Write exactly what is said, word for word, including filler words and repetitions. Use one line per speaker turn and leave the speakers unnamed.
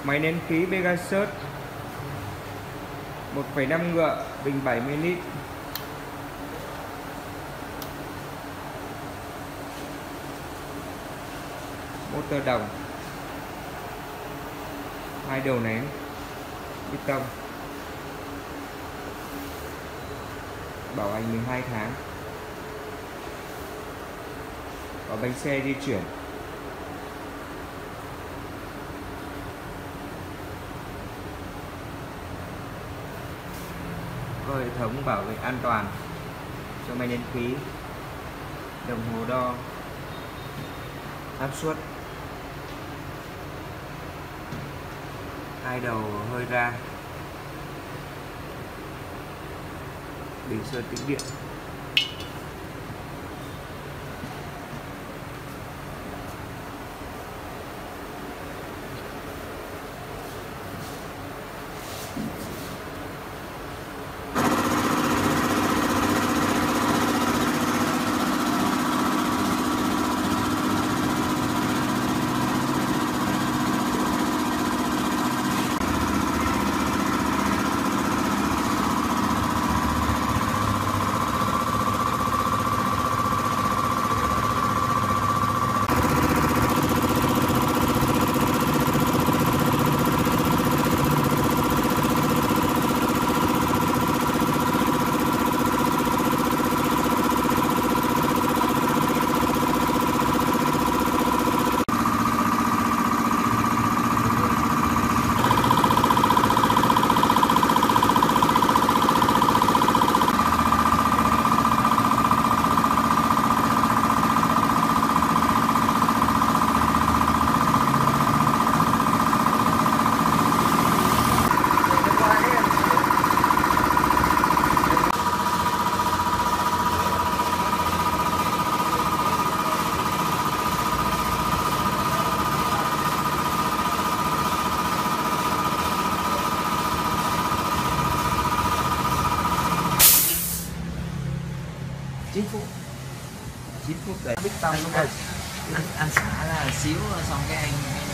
Máy nén khí Pegasus một phẩy năm ngựa, bình bảy mươi lít. Motor đồng, hai đầu nén bê tông, bảo hành mười hai tháng, có bánh xe di chuyển. Có hệ thống bảo vệ an toàn cho máy nén khí, đồng hồ đo áp suất, hai đầu hơi ra, bình sơn tĩnh điện.
chín phút
chín phút để
biết tâm đúng rồi. Anh, anh xả là xíu xong cái anh